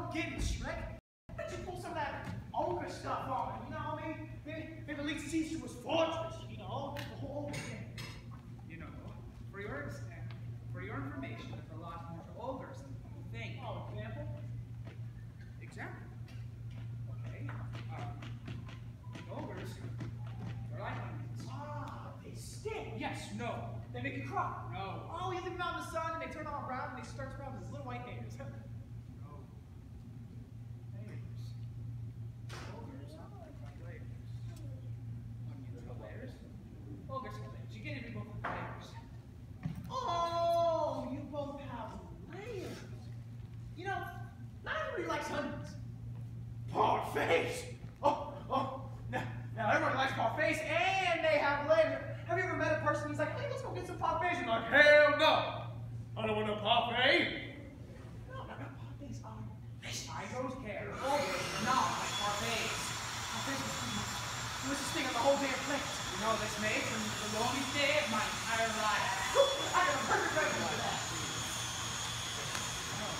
little getting Shrek. Why don't you pull some of that ogre stuff on him, you know? Maybe at least teach you his fortress, you know? The whole ogre thing. You know, for your information, there's a lot more to ogres than you think. Oh, example? Example? Okay. Ogres, they're like onions. Ah, they stink. Yes, no. They make you cry. No. Oh, you leave them out in the sun and they turn all brown and they start to with his little white hairs. No. Layers. Ogres are like layers. Onions have layers. Ogres have layers. You get it in both layers. Oh, you both have layers. You know, not everybody likes onions. Parfaits. Now everybody likes parfaits and they have layers. Have you ever met a person who's like, hey, let's go get some parfaits? You're like, hell no. I don't want no parfait. No, parfaits are delicious. I don't care. Ogres are not like parfaits. Parfaits is the delicious thing on the whole damn planet. You know this makes the longest day of my entire life.